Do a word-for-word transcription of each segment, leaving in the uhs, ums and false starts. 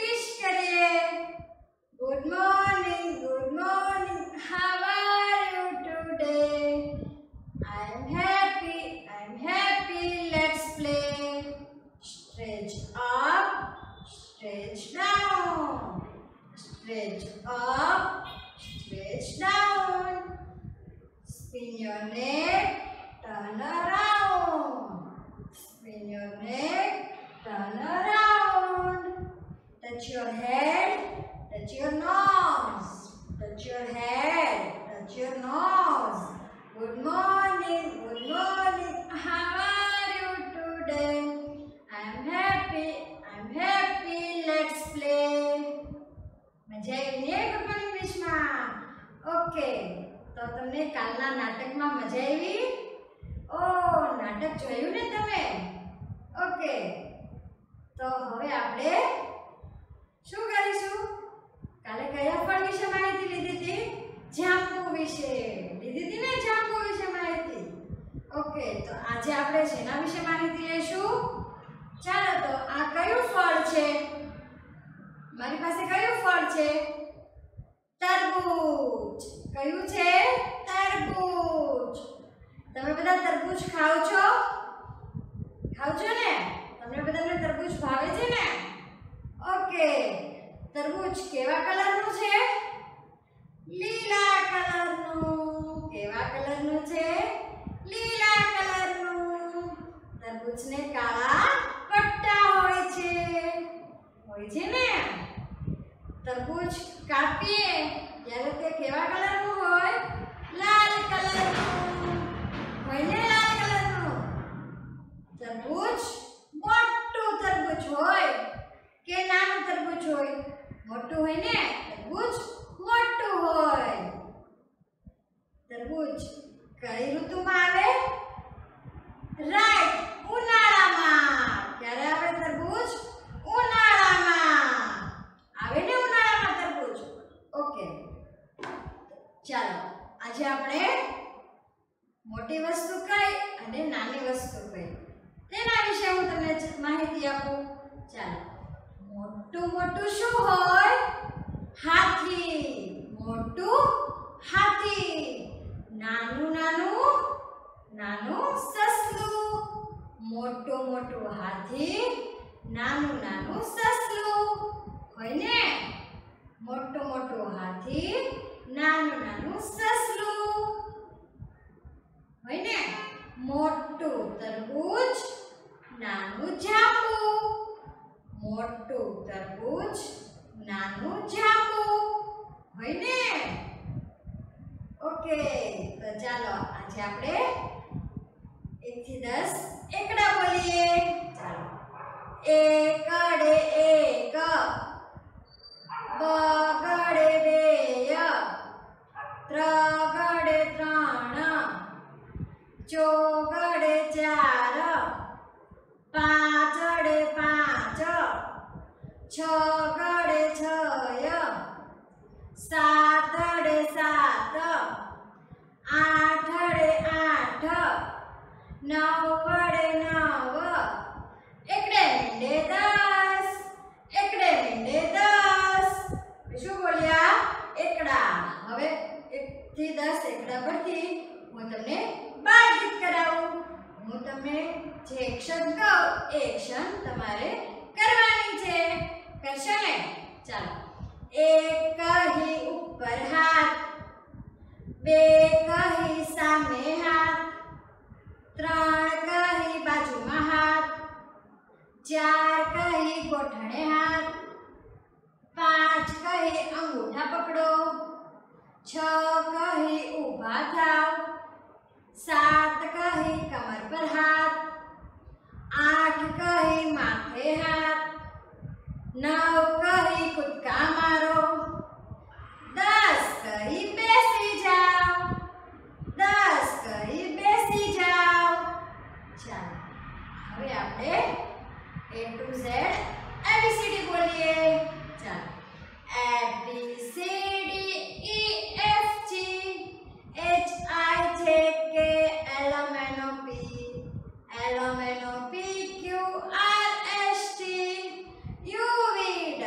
વિશ કરીએ. Good morning, good morning, how are you today? I am happy, I am happy, let's play. Stretch up, stretch down. Stretch up, stretch down. Spin your neck, turn around. Spin your neck, turn around. Touch your head, touch your nose. Touch your head, touch your nose. Good morning, good morning, how are you today? I am happy, I am happy, let's play. મજા આવી ને good morning ઇંગ્લિશમાં? Okay, તો તમને કાલના નાટકમાં મજા આવી? ઓ, નાટક જોયું ને તમે? ઓકે, તો હવે આપણે શું કરીશું? કાલે કયા ફળ વિશે માહિતી લીધી હતી? જાંબુ વિશે લીધી હતી ને, જાંબુ વિશે માહિતી. ઓકે, તો આજે આપણે શેના વિશે માહિતી લઈશું? ચાલો, તો આ કયું ફળ છે? મારી પાસે કયું ફળ છે? તરબૂચ. કયું છે? તરબૂચ. તમે બધા તરબૂચ ખાઓ છો? ખાઓ છો ને? તમને બધાને તરબૂચ ભાવે છે ને? ઓકે, તરબૂચ કેવા કલરનું છે? લીલા કલરનું. કેવા કલરનું છે? લીલા કલરનું. તરબૂચને કાળા પટ્ટા હોય છે. હોય છે ને? તરબૂચ કાપીએ ત્યારે તે કેવા કલરનું હોય? લાલ કલરનું. હોય ને લાલ કલરનું. તરબૂચ મોટું તરબૂચ હોય કે નાનું તરબૂચ હોય? મોટું હોય ને? તરબૂચ મોટું હોય. તરબૂચ કઈ ઋતુમાં આવે? રાઈટ, ઉનાળામાં. ક્યારે આવે તરબૂચ? ઉનાળામાં આવે ને, ઉનાળામાં તરબૂચ. ઓકે, ચાલો આજે આપણે મોટી વસ્તુ કઈ અને નાની વસ્તુ કઈ તેના વિશે હું તમને માહિતી આપું. ચાલો, મોટું મોટું શું હોય? હાથી. મોટું હાથી. નાનું નાનું નાનું સસલું. મોટું મોટું હાથી, નાનું નાનું સસલું. હોય ને? મોટું મોટું હાથી, નાનું નાનું સસલું. હોય ને? મોટું તરબૂચ, નાનું જાંબુ. મોટું તરબૂચ, નાનું જાંબુ. હોય ને? ઓકે, તો ચાલો આજે આપણે એક થી દસ એકડા બોલીએ. ચાલો, એકડે એક, બગડે બે, ત્રગડે ત્રણ, ચોગડે ચાર, પાંચડે પાંચ, છગડે છ, સાતડે સાત, આઠડે આઠ, નવડે નવ, એકડે મીંડે દસ. એકડે મીંડે દસ. શું બોલ્યા? એકડા. હવે એક થી દસ એકડા પરથી હું તમને બાળ ગીત કરાવું. હું તમને જે એક્શન કહું એ એક્શન તમારે કરવાની છે. કરશો ને? ચાલો, એક કહી ઉપર હાથ, બે કહી સામે હાથ, ત્રણ કહી બાજુમાં હાથ, ચાર કહી ગોઠણે હાથ, પાંચ કહી અંગૂઠા પકડો, છ કહી ઊભા થાવ, સાત કહી કમર પર હાથ, આઠ કહી માથે હાથ, નવ કહી કૂદકા મારો, દસ કહી બેસી જાઓ. દસ કહી બેસી જાઓ. ચાલો, હવે આપણે એ ટુ ઝેડ એબીસીડી બોલીએ. ચાલો, A B C D E F G H I J K L M N O P L M N O P Q R S T U V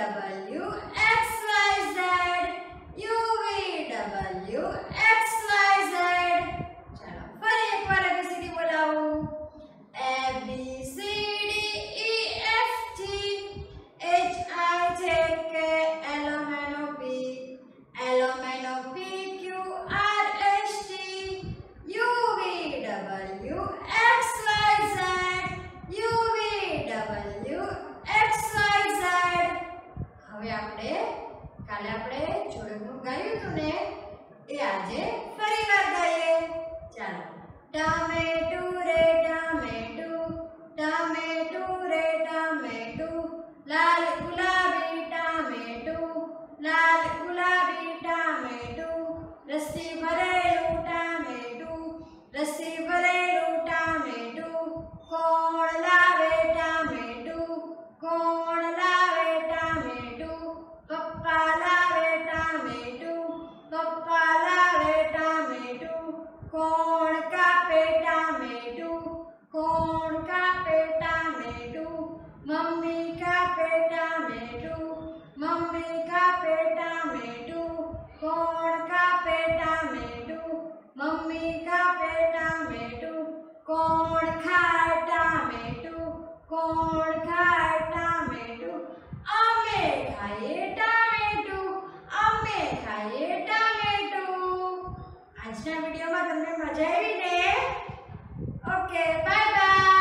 W X Y Z U V W X Y Z ચાલો ફરી એકવાર A B C D બોલાવું A B C D E F G H I J K L M N O P L M N O P Q R S T U V W X Y Z U V W X Y Z હવે આપણે કાલે આપણે જોડકનું ગાયું હતું ને એ આજે ફરીવાર ગાઈએ ચાલો ટમેટું રે ટમેટું ટમેટું રે ટમેટું લાલ ગુલાબી ટમેટું લાલ ગુલાબી ટમેટું રસથી ભરેલું ટમેટું રસથી ભરેલું ટમેટું કોણ લાવે ટમેટું કોણ લાવે ટમેટું પપ્પા લાવે ટમેટું પપ્પા લાવે ટમેટું કોણ કાપે ટમેટું કોણ કાપે ટમેટું મમ્મી કાપે ટમેટું મમ્મી કાપે ટમેટું કોણ કાપે ટમેટું મમ્મી કાપે ટમેટું કોણ ખાય ટમેટું કોણ ખાય ટમેટું અમે ખાઈએ ટમેટું અમે ખાઈએ ટમેટું આજના વિડીયોમાં તમને મજા આવી ને ઓકે બાય બાય